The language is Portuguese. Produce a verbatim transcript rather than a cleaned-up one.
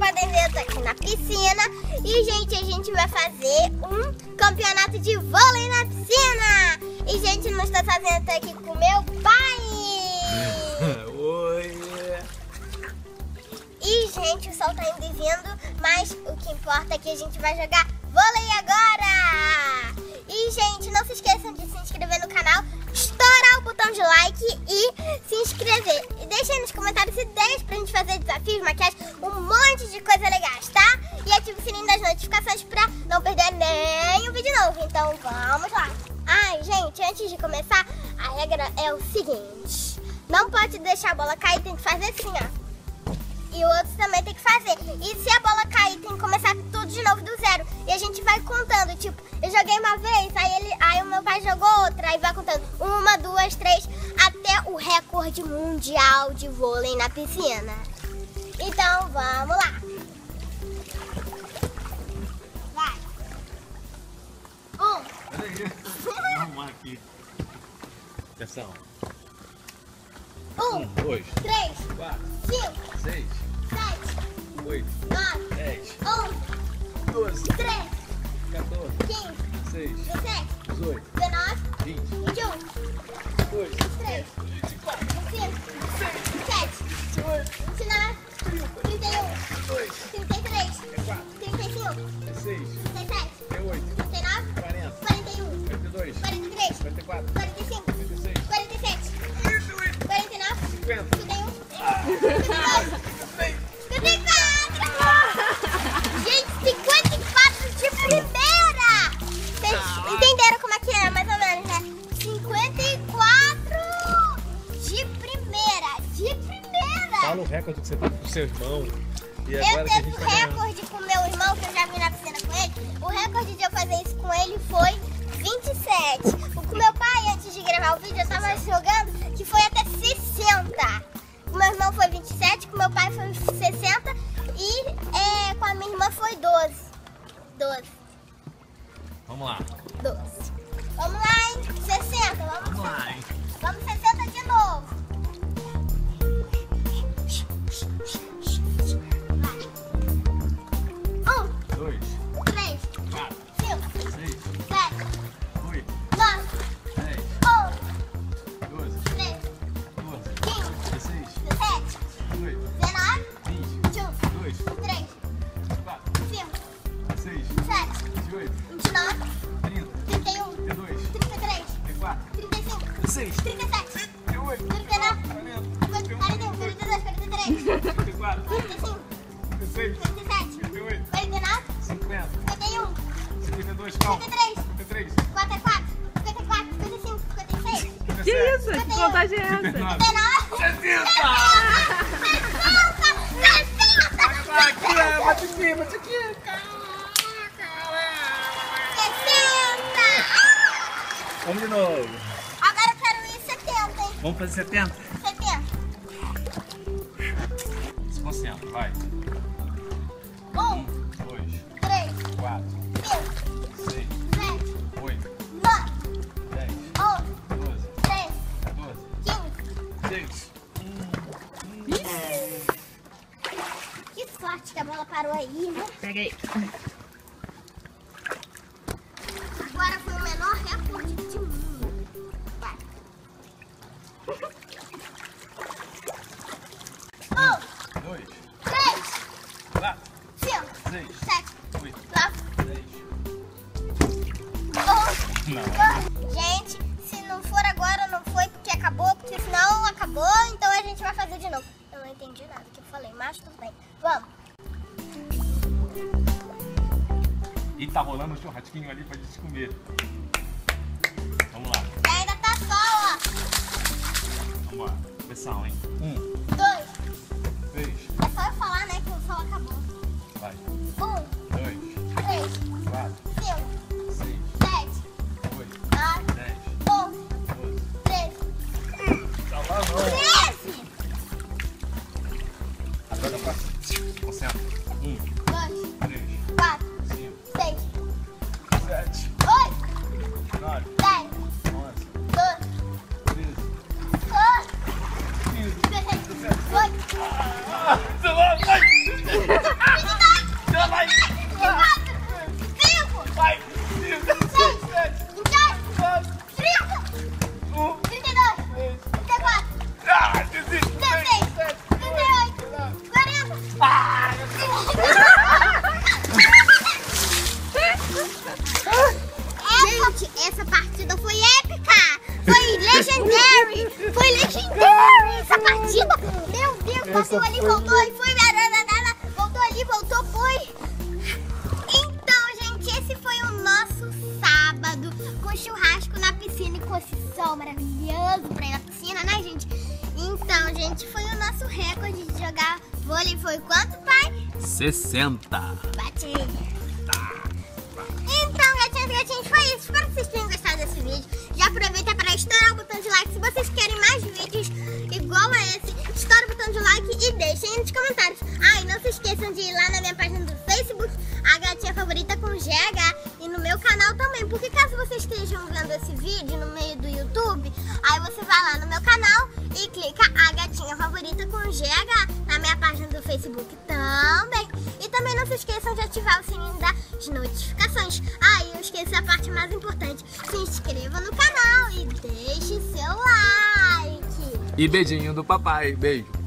podem ver, eu tô aqui na piscina. E, gente, a gente vai fazer um campeonato de vôlei na piscina. E, gente, não estou fazendo, eu tô aqui com meu pai. Oi. E, gente, o sol tá indo e vindo, mas o que importa é que a gente vai jogar vôlei agora. E, gente, não se esqueçam de se inscrever no canal, estourar o botão de like e se inscrever. E deixa aí nos comentários ideias pra gente fazer desafios, maquiagem, um monte de coisa legais, tá? E ative o sininho das notificações pra não perder nenhum vídeo novo. Então, vamos lá. Ai, gente, antes de começar, a regra é o seguinte. Não pode deixar a bola cair, tem que fazer assim, ó. E o outro também tem que fazer. E se a bola cair, tem que começar tudo de novo do zero. E a gente vai contando, tipo, eu joguei uma vez, aí, ele, aí o meu pai jogou outra, aí vai contando uma, duas, três, até o recorde mundial de vôlei na piscina. Então, vamos lá. Vai. Um. Peraí, vou arrumar aqui. Atenção. Um, Um, dois, três, quatro, cinco, seis, sete, oito, nove, dez, onze, doze, treze, quatorze, quinze, dezesseis, dezessete, dezoito, dezenove, vinte, vinte e um, dois, vinte e três, vinte e quatro, vinte e cinco, vinte e sete, vinte e oito, vinte e nove, trinta e um, dois, trinta e três, trinta e quatro, trinta e cinco, dezesseis, trinta e sete, trinta e oito, trinta e nove, quarenta, quarenta e um, quarenta e dois, quarenta e três, quarenta e quatro, quarenta e cinco, quarenta e seis, quarenta e sete, quarenta e oito, quarenta e nove, cinquenta, cinquenta e um, cinquenta e dois, cinquenta e quatro! Gente, cinquenta e quatro de primeira! Vocês entenderam como é que é, mais ou menos, né? cinquenta e quatro de primeira! De primeira! Fala o recorde que você teve com seu irmão. E Eu agora que a teve gente o tá ganhando. recorde com meu irmão, que eu já vi na piscina com ele. O recorde de eu fazer isso com ele foi vinte e sete. O com meu pai, antes de gravar o vídeo, eu tava jogando que foi até sessenta. O meu irmão foi vinte e sete, com meu pai foi sessenta e é, com a minha irmã foi doze. doze. Vamos lá. doze. Vamos lá, hein? sessenta. Vamos, Vamos lá, hein? Vamos sessenta de novo. Um, dois, três, quatro, cinco, seis, sete, oito, nove, dez, onze, doze, treze, quatorze, quinze, dezesseis, dezessete, dezoito, dezenove, vinte, vinte e um, dois, três, quatro, cinco, seis, sete, dezoito, vinte e nove, trinta, trinta e um, trinta e dois, trinta e três, trinta e quatro, trinta e cinco, dezesseis, trinta e sete, trinta e oito, trinta e nove, quarenta, quarenta e um, quarenta e dois, quarenta e três, trinta e quatro, quarenta e cinco, dezesseis, quarenta e sete, trinta e oito, quarenta e nove, cinquenta, cinquenta e um, cinquenta e dois, calma, cinquenta e três, cinquenta e três, cinquenta e quatro, cinquenta e quatro, cinquenta e cinco, cinquenta e seis, cinquenta e Que sete, isso? Que contagem é cinquenta e essa? nove, cinquenta e nove, sessenta! Vai aqui, é, bate aqui, bate aqui. Vamos de novo. Agora eu quero ir setenta, hein? Vamos fazer setenta? setenta. Se concentra, vai. Um, dois, três, quatro, cinco, seis, sete, oito, nove, dez, onze, doze, treze, quatorze, quinze. dezesseis. Que sorte que a bola parou aí, né? Pega aí. Agora foi o menor recorde de mundo. Vai. Um, dois, três, quatro, cinco, seis, sete, oito, nove, dez. onze, Não. doze. Gente, se não for agora, não foi porque acabou, porque senão acabou, então a gente vai fazer de novo. Eu não entendi nada que eu falei, mas tudo bem. Vamos. E tá rolando um churrasquinho ali pra gente comer. Vamos lá. E ainda tá sol, ó. Vamos lá. Pressão, hein? Um, Dois. três, É só eu falar, né, que o sol acabou. vai. Um, Dois, três, quatro, cinco, seis, sete, oito, nove, dez, onze, doze. treze. Tá lá não. treze! Agora pra... Concentra. Um, dois, três, quatro, cinco, seis, sete, oito, nove, dez, onze, doze, treze, doze, quinze, dezesseis, dezessete. oito, Ah, sei lá, vai! bateu ali, voltou e foi. Voltou ali, voltou, foi. Então, gente, esse foi o nosso sábado com churrasco na piscina e com esse sol maravilhoso pra ir na piscina, né, gente? Então, gente, foi o nosso recorde de jogar vôlei. Foi quanto, pai? sessenta. Bate. Então, gatinhas e gatinhos, foi isso. Espero que vocês tenham gostado desse vídeo. Já aproveita para estourar o botão de like. Se vocês querem mais vídeos igual a esse, estoura o botão de like e deixem aí nos comentários. Ah, e não se esqueçam de ir lá na minha página do Facebook, a gatinha favorita com G H, e no meu canal também. Porque caso vocês estejam vendo esse vídeo no meio do YouTube, aí você vai lá no meu canal e clica a gatinha favorita com G H na minha página do Facebook também. E também não se esqueçam de ativar o sininho das notificações. Ah, e eu esqueci a parte mais importante. Se inscreva no canal e deixe seu like. E beijinho do papai. Beijo.